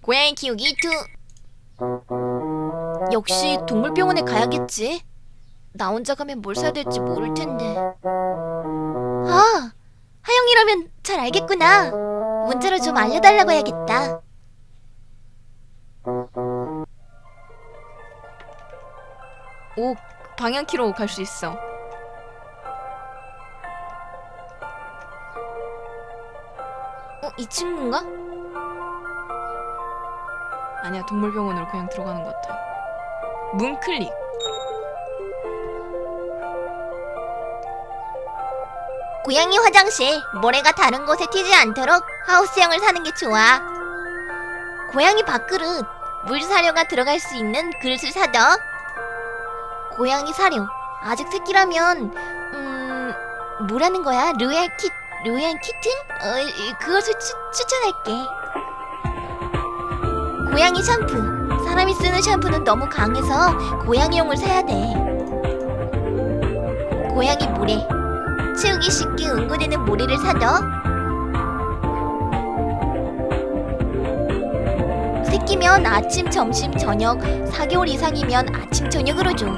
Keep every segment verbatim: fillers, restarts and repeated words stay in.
고양이 키우기 투. 역시 동물병원에 가야겠지. 나 혼자 가면 뭘 사야 될지 모를 텐데. 아, 하영이라면 잘 알겠구나. 문자로 좀 알려달라고 해야겠다. 오, 방향키로 갈 수 있어. 어, 이 친구인가? 아니야, 동물병원으로 그냥 들어가는 것 같아. 문클릭. 고양이 화장실. 모래가 다른 곳에 튀지 않도록 하우스형을 사는 게 좋아. 고양이 밥그릇. 물 사료가 들어갈 수 있는 그릇을 사둬. 고양이 사료. 아직 새끼라면 음... 뭐라는 거야? 로얄 키... 로얄 키튼? 어, 그것을 추, 추천할게. 고양이 샴푸. 사람이 쓰는 샴푸는 너무 강해서 고양이용을 사야 돼. 고양이 모래. 치우기 쉽게 응고되는 모래를 사둬. 새끼면 아침, 점심, 저녁. 사 개월 이상이면 아침, 저녁으로 줘.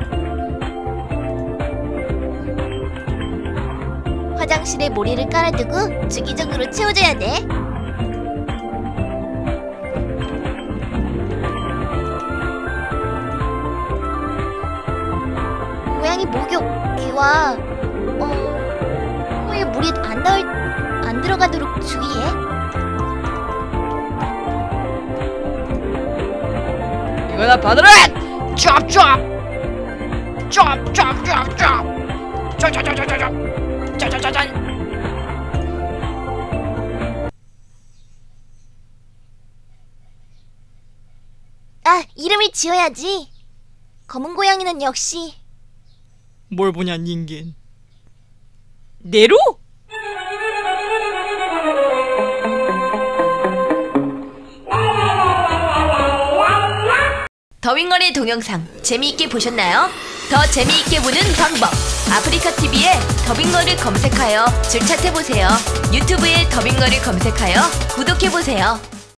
화장실에 모래를 깔아두고 주기적으로 치워줘야 돼. 고양이 목욕기와 어... 코에 물이 안 닿을, 안 들어가도록 주의해. 이거나 받으라! 쫙쫙! 쫙쫙쫙쫙! 쫙쫙쫙쫙쫙! 짜자자잔! 아, 이름을 지어야지. 검은 고양이는 역시. 뭘 보냐, 닌겐. 네로? 더윙걸의 동영상 재미있게 보셨나요? 더 재미있게 보는 방법. 아프리카티비에 더빙걸을 검색하여 줄 찾아보세요. 유튜브에 더빙걸을 검색하여 구독해보세요.